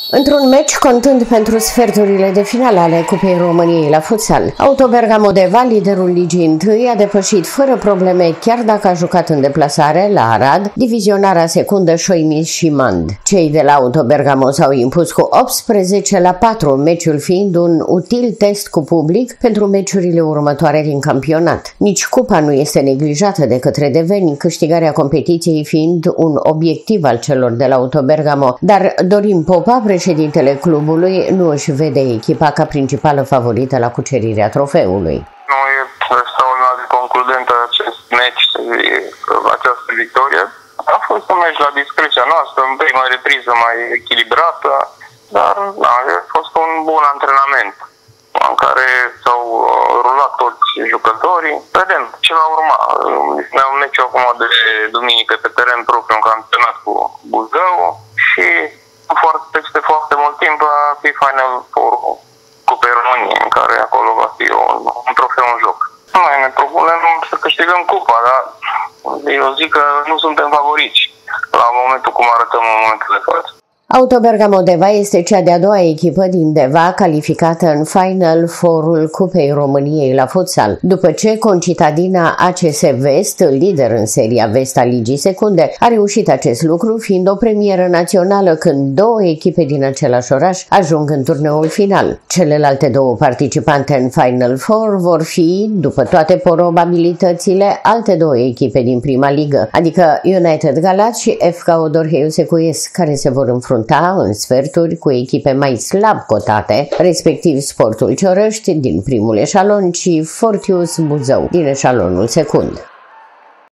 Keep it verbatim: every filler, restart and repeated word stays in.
Într-un meci contând pentru sferturile de finală ale Cupei României la futsal, Auto Bergamo Deva, liderul ligii întâi, a depășit fără probleme, chiar dacă a jucat în deplasare la Arad, divizionarea secundă Șoimiș și Mand. Cei de la Auto Bergamo s-au impus cu optsprezece la patru, meciul fiind un util test cu public pentru meciurile următoare din campionat. Nici cupa nu este neglijată de către deveni, câștigarea competiției fiind un obiectiv al celor de la Auto Bergamo, dar Dorin Popa, președintele clubului, nu își vede echipa ca principală favorită la cucerirea trofeului. Nu e extraordinar de concludentă acest meci, această victorie. A fost un meci la discreția noastră, în prima repriză mai echilibrată, dar a fost un bun antrenament în care s-au rulat toți jucătorii. Vedem ce va urma. Ne-am un meci acum de duminică pe teren propriu în campionat cu Buzău și foarte, peste foarte mult timp va fi Final Four Cupei României, în care acolo va fi un, un trofeu în joc. Noi ne propunem să câștigăm cupa, dar eu zic că nu suntem favoriți la momentul cum arătăm în momentul de față. Auto Bergamo Deva este cea de-a doua echipă din Deva calificată în Final Four-ul Cupei României la futsal, după ce Concitadina A C S Vest, lider în seria Vest a Ligii Secunde, a reușit acest lucru, fiind o premieră națională când două echipe din același oraș ajung în turneul final. Celelalte două participante în Final Four vor fi, după toate probabilitățile, alte două echipe din prima ligă, adică United Galați și F K Odorheiu Secuiesc, care se vor înfrunta în sferturi cu echipe mai slab cotate, respectiv Sportul Ciorăști din primul eșalon și Fortius Buzău din eșalonul secund.